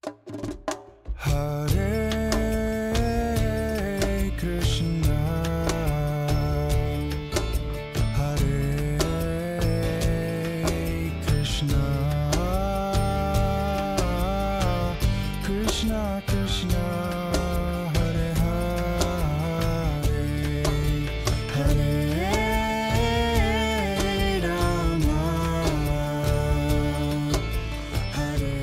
Hare Krishna, Hare Krishna, Krishna Krishna, Hare Hare, Hare Rama, Hare.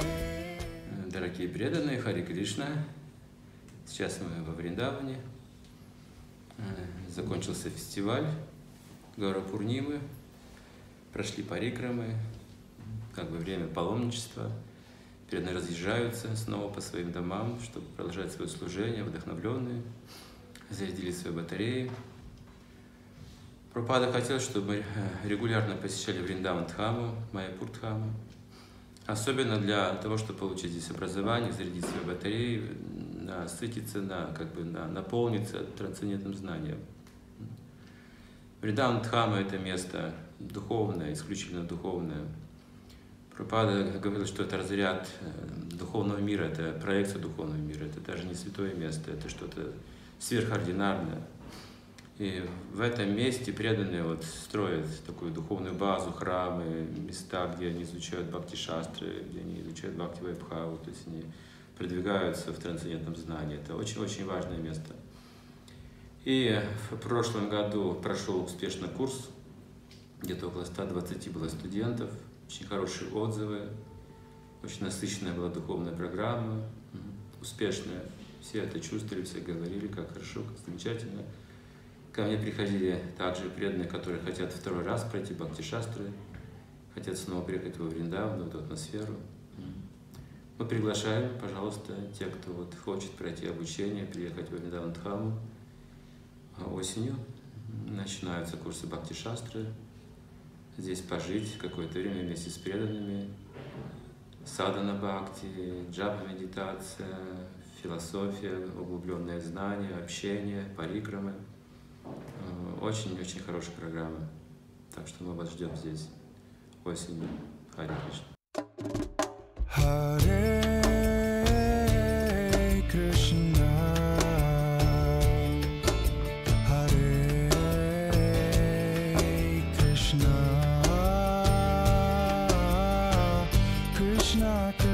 Дорогие преданные, Харе Кришна. Сейчас мы во Вриндаване. Закончился фестиваль Гаура Пурнимы. Прошли парикрамы, как бы время паломничества. Преданные разъезжаются снова по своим домам, чтобы продолжать свое служение, вдохновленные, зарядили свои батареи. Прабхупада хотел, чтобы мы регулярно посещали Вриндаван-дхаму, Майяпур-дхаму. Особенно для того, чтобы получить здесь образование, зарядить свои батареи, насытиться, наполниться трансцендентным знанием. Вриндаван-дхама — это место духовное, исключительно духовное. Прабхупада говорил, что это разряд духовного мира, это проекция духовного мира, это даже не святое место, это что-то сверхординарное. И в этом месте преданные строят такую духовную базу, храмы, места, где они изучают бхакти-шастры, где они изучают бхакти-вайбхаву, то есть они продвигаются в трансцендентном знании. Это очень-очень важное место. И в прошлом году прошел успешно курс, где-то около 120 было студентов, очень хорошие отзывы, очень насыщенная была духовная программа, успешная. Все это чувствовали, все говорили, как хорошо, как замечательно. Ко мне приходили также преданные, которые хотят второй раз пройти бхакти-шастры, хотят снова приехать во Вриндаван, в эту атмосферу. Мы приглашаем, пожалуйста, тех, кто хочет пройти обучение, приехать во Вриндаван-дхаму осенью. Начинаются курсы бхакти-шастры. Здесь пожить какое-то время вместе с преданными. Садхана-бхакти, джапа-медитация, философия, углубленное знание, общение, парикрамы. Очень-очень хорошая программа. Так что мы вас ждем здесь осенью. Харе Кришна. Hare Krishna, Hare Krishna, Krishna Krishna.